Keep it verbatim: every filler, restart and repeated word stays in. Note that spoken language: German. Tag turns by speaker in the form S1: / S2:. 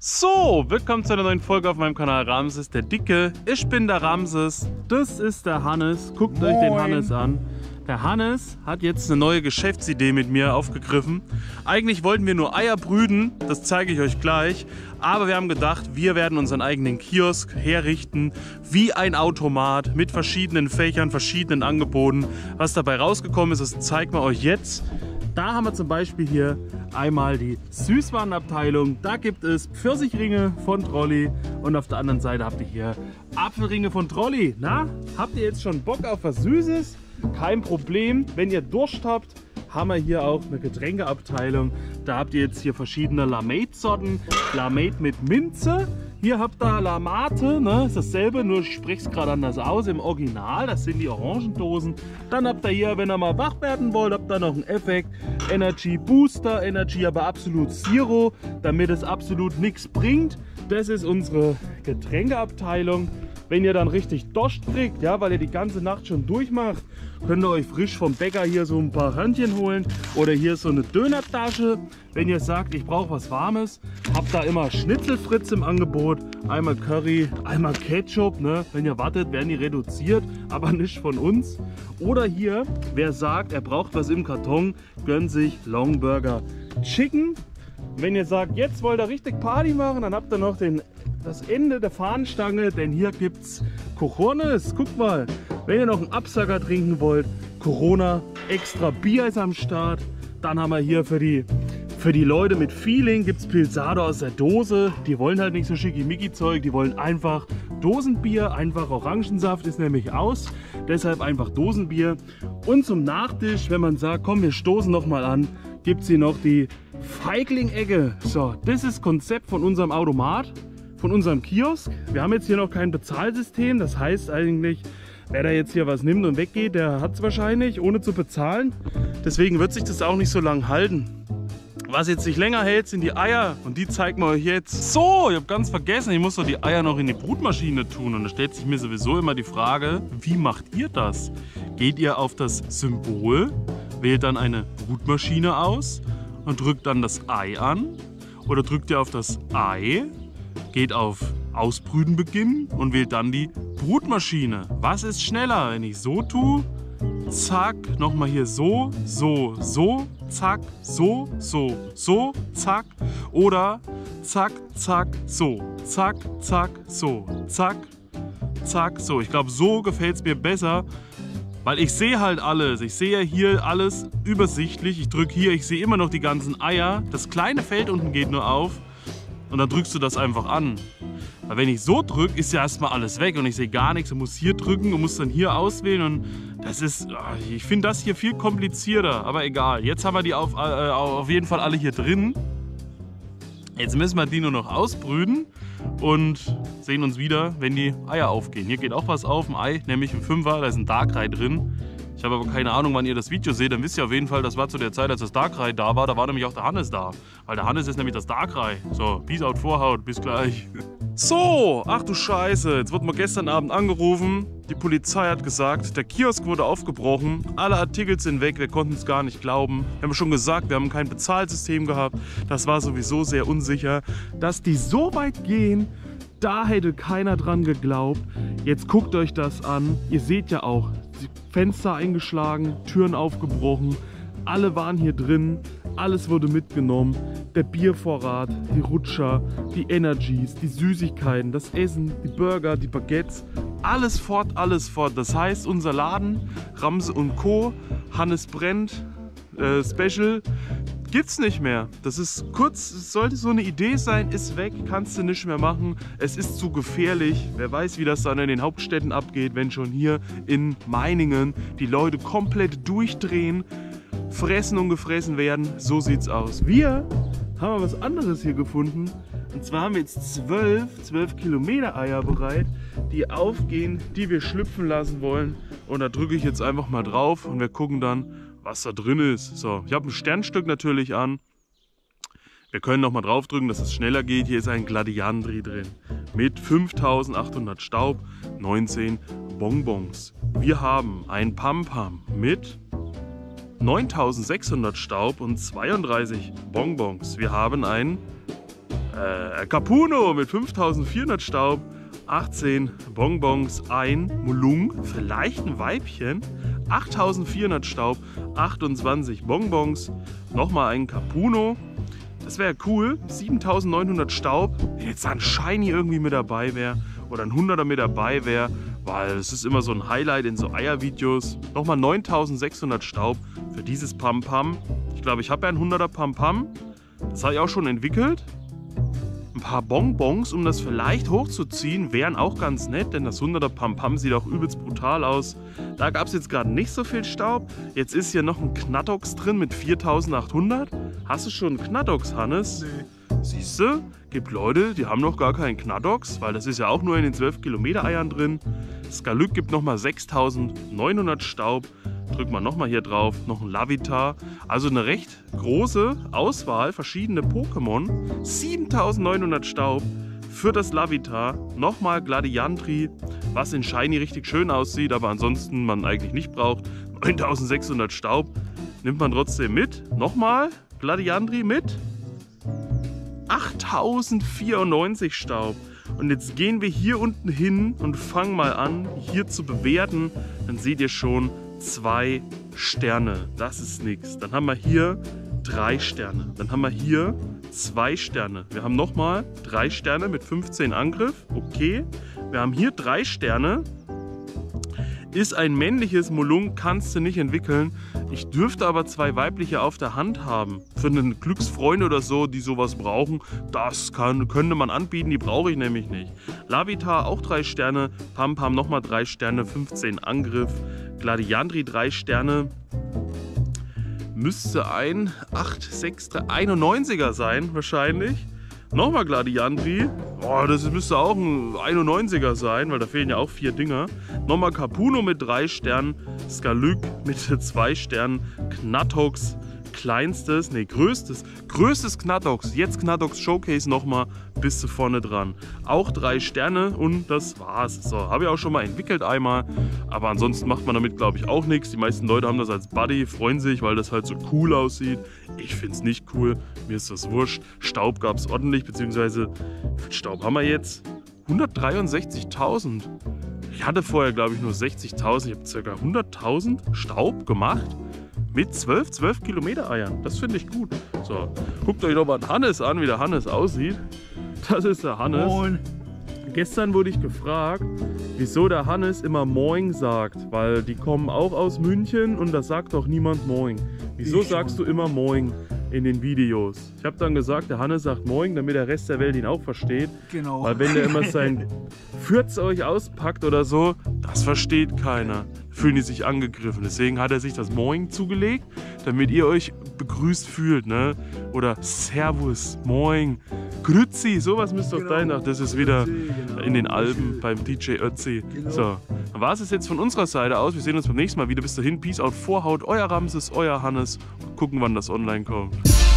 S1: So, willkommen zu einer neuen Folge auf meinem Kanal Ramses der Dicke. Ich bin der Ramses, das ist der Hannes. Guckt Moin. euch den Hannes an. Der Hannes hat jetzt eine neue Geschäftsidee mit mir aufgegriffen. Eigentlich wollten wir nur Eier brüten, das zeige ich euch gleich. Aber wir haben gedacht, wir werden unseren eigenen Kiosk herrichten, wie ein Automat mit verschiedenen Fächern, verschiedenen Angeboten. Was dabei rausgekommen ist, das zeigen wir euch jetzt. Da haben wir zum Beispiel hier einmal die Süßwarenabteilung. Da gibt es Pfirsichringe von Trolli und auf der anderen Seite habt ihr hier Apfelringe von Trolli. Na, habt ihr jetzt schon Bock auf was Süßes? Kein Problem. Wenn ihr Durst habt, haben wir hier auch eine Getränkeabteilung. Da habt ihr jetzt hier verschiedene Lamate-Sorten. Lamate mit Minze. Hier habt ihr Lamate, ne? Ist dasselbe, nur ich spreche es gerade anders aus. Im Original, das sind die Orangendosen. Dann habt ihr hier, wenn ihr mal wach werden wollt, habt ihr noch einen Effekt. Energy Booster, Energy aber absolut Zero, damit es absolut nichts bringt. Das ist unsere Getränkeabteilung. Wenn ihr dann richtig Durst kriegt, ja, weil ihr die ganze Nacht schon durchmacht, könnt ihr euch frisch vom Bäcker hier so ein paar Hörnchen holen oder hier so eine Dönertasche. Wenn ihr sagt, ich brauche was Warmes, habt da immer Schnitzelfritz im Angebot. Einmal Curry, einmal Ketchup. Ne? Wenn ihr wartet, werden die reduziert, aber nicht von uns. Oder hier, wer sagt, er braucht was im Karton, gönnt sich Longburger Chicken. Wenn ihr sagt, jetzt wollt ihr richtig Party machen, dann habt ihr noch den, das Ende der Fahnenstange, denn hier gibt es Cojones. Guckt mal, wenn ihr noch einen Absacker trinken wollt, Corona, extra Bier ist am Start. Dann haben wir hier für die, für die Leute mit Feeling, gibt es Pilsado aus der Dose. Die wollen halt nicht so schickimicki-Zeug, die wollen einfach Dosenbier, einfach Orangensaft ist nämlich aus. Deshalb einfach Dosenbier. Und zum Nachtisch, wenn man sagt, komm, wir stoßen noch mal an, gibt es hier noch die Feigling-Ecke. So, das ist das Konzept von unserem Automat, von unserem Kiosk. Wir haben jetzt hier noch kein Bezahlsystem. Das heißt eigentlich, wer da jetzt hier was nimmt und weggeht, der hat es wahrscheinlich, ohne zu bezahlen. Deswegen wird sich das auch nicht so lange halten. Was jetzt nicht länger hält, sind die Eier. Und die zeigen wir euch jetzt. So, ich habe ganz vergessen, ich muss doch die Eier noch in die Brutmaschine tun. Und da stellt sich mir sowieso immer die Frage, wie macht ihr das? Geht ihr auf das Symbol, wählt dann eine Brutmaschine aus und drückt dann das Ei an? Oder drückt ihr auf das Ei, geht auf Ausbrüten beginnen und wählt dann die Brutmaschine? Was ist schneller, wenn ich so tue? Zack, nochmal hier so, so, so, zack, so, so, so, zack. Oder zack, zack, so, zack, zack, so, zack, zack, so. Ich glaube, so gefällt es mir besser. Weil ich sehe halt alles. Ich sehe hier alles übersichtlich. Ich drücke hier, ich sehe immer noch die ganzen Eier. Das kleine Feld unten geht nur auf. Und dann drückst du das einfach an. Weil wenn ich so drücke, ist ja erstmal alles weg und ich sehe gar nichts. Du musst hier drücken und musst dann hier auswählen. Und das ist, ich finde das hier viel komplizierter. Aber egal, jetzt haben wir die auf, äh, auf jeden Fall alle hier drin. Jetzt müssen wir die nur noch ausbrüten und sehen uns wieder, wenn die Eier aufgehen. Hier geht auch was auf, ein Ei, nämlich ein Fünfer, da ist ein Darkrai drin. Ich habe aber keine Ahnung, wann ihr das Video seht, dann wisst ihr auf jeden Fall, das war zu der Zeit, als das Darkrai da war. Da war nämlich auch der Hannes da, weil der Hannes ist nämlich das Darkrai. So, Peace out Vorhaut, bis gleich. So, ach du Scheiße, jetzt wurde mal gestern Abend angerufen. Die Polizei hat gesagt, der Kiosk wurde aufgebrochen, alle Artikel sind weg, wir konnten es gar nicht glauben. Wir haben schon gesagt, wir haben kein Bezahlsystem gehabt, das war sowieso sehr unsicher. Dass die so weit gehen, da hätte keiner dran geglaubt. Jetzt guckt euch das an, ihr seht ja auch, Fenster eingeschlagen, Türen aufgebrochen, alle waren hier drin, alles wurde mitgenommen. Der Biervorrat, die Rutscher, die Energies, die Süßigkeiten, das Essen, die Burger, die Baguettes. Alles fort, alles fort. Das heißt, unser Laden, Ramse und Co., Hannes brennt, äh, Special, gibt's nicht mehr. Das ist kurz, es sollte so eine Idee sein, ist weg, kannst du nicht mehr machen. Es ist zu gefährlich. Wer weiß, wie das dann in den Hauptstädten abgeht, wenn schon hier in Meiningen die Leute komplett durchdrehen, fressen und gefressen werden. So sieht's aus. Wir haben wir was anderes hier gefunden. Und zwar haben wir jetzt zwölf, zwölf Kilometer Eier bereit, die aufgehen, die wir schlüpfen lassen wollen. Und da drücke ich jetzt einfach mal drauf und wir gucken dann, was da drin ist. So, ich habe ein Sternstück natürlich an. Wir können noch mal drauf drücken, dass es schneller geht. Hier ist ein Gladiandri drin mit fünftausendachthundert Staub, neunzehn Bonbons. Wir haben ein Pam Pam mit neuntausendsechshundert Staub und zweiunddreißig Bonbons. Wir haben ein Äh, Capuno mit fünftausendvierhundert Staub, achtzehn Bonbons, ein Mulung, vielleicht ein Weibchen, achttausendvierhundert Staub, achtundzwanzig Bonbons, nochmal ein Capuno, das wäre cool, siebentausendneunhundert Staub, wenn jetzt da ein Shiny irgendwie mit dabei wäre oder ein hunderter mit dabei wäre, weil es ist immer so ein Highlight in so Eiervideos, nochmal neuntausendsechshundert Staub für dieses Pam Pam. Ich glaube, ich habe ja ein hunderter Pam Pam, das habe ich auch schon entwickelt. Ein paar Bonbons, um das vielleicht hochzuziehen, wären auch ganz nett, denn das hunderter Pam Pam sieht auch übelst brutal aus. Da gab es jetzt gerade nicht so viel Staub. Jetzt ist hier noch ein Knattox drin mit viertausendachthundert. Hast du schon einen Knattox, Hannes? Nee. Siehst du? Gibt Leute, die haben noch gar keinen Knattox, weil das ist ja auch nur in den zwölf Kilometer Eiern drin. Skalyk gibt nochmal sechstausendneunhundert Staub. Drück mal nochmal hier drauf, noch ein Larvitar. Also eine recht große Auswahl, verschiedene Pokémon. siebentausendneunhundert Staub für das Larvitar. Nochmal Gladiantri, was in Shiny richtig schön aussieht, aber ansonsten man eigentlich nicht braucht. neuntausendsechshundert Staub nimmt man trotzdem mit. Nochmal Gladiantri mit achttausendvierundneunzig Staub. Und jetzt gehen wir hier unten hin und fangen mal an, hier zu bewerten. Dann seht ihr schon, zwei Sterne, das ist nichts. Dann haben wir hier drei Sterne. Dann haben wir hier zwei Sterne. Wir haben nochmal drei Sterne mit fünfzehn Angriff. Okay. Wir haben hier drei Sterne. Ist ein männliches Mulung, kannst du nicht entwickeln. Ich dürfte aber zwei weibliche auf der Hand haben. Für einen Glücksfreund oder so, die sowas brauchen, das kann, könnte man anbieten, die brauche ich nämlich nicht. Larvitar auch drei Sterne, Pam Pam nochmal drei Sterne, fünfzehn Angriff. Gladiantri drei Sterne. Müsste ein acht sechs einundneunziger sein, wahrscheinlich. Nochmal Gladiantri. Oh, das müsste auch ein einundneunziger sein, weil da fehlen ja auch vier Dinger. Nochmal Capuno mit drei Sternen. Skalyk mit zwei Sternen. Knattox, kleinstes, nee, größtes. Größtes Knattox. Jetzt Knattox Showcase nochmal. Bist du vorne dran. Auch drei Sterne und das war's. So, habe ich auch schon mal entwickelt einmal. Aber ansonsten macht man damit, glaube ich, auch nichts. Die meisten Leute haben das als Buddy, freuen sich, weil das halt so cool aussieht. Ich finde es nicht cool. Mir ist das wurscht. Staub gab es ordentlich, beziehungsweise wie viel Staub haben wir jetzt? hundertdreiundsechzigtausend. Ich hatte vorher, glaube ich, nur sechzigtausend. Ich habe ca. hunderttausend Staub gemacht. Mit zwölf, zwölf Kilometer Eiern. Das finde ich gut. So, guckt euch doch mal den Hannes an, wie der Hannes aussieht. Das ist der Hannes. Moin. Gestern wurde ich gefragt, wieso der Hannes immer Moin sagt. Weil die kommen auch aus München und da sagt doch niemand Moin. Wieso ich sagst schon. Du immer Moin in den Videos? Ich habe dann gesagt, der Hannes sagt Moin, damit der Rest der Welt ihn auch versteht. Genau. Weil wenn der immer sein Fürz euch auspackt oder so, das versteht keiner. Fühlen die sich angegriffen. Deswegen hat er sich das Moin zugelegt, damit ihr euch begrüßt fühlt, ne? Oder Servus, Moin, Grüezi, sowas müsst ihr genau. Doch sein. Das ist wieder genau. In den Alpen beim D J Ötzi. Genau. So, dann war es jetzt von unserer Seite aus. Wir sehen uns beim nächsten Mal wieder. Bis dahin, Peace out, Vorhaut, euer Ramses, euer Hannes. Gucken, wann das online kommt.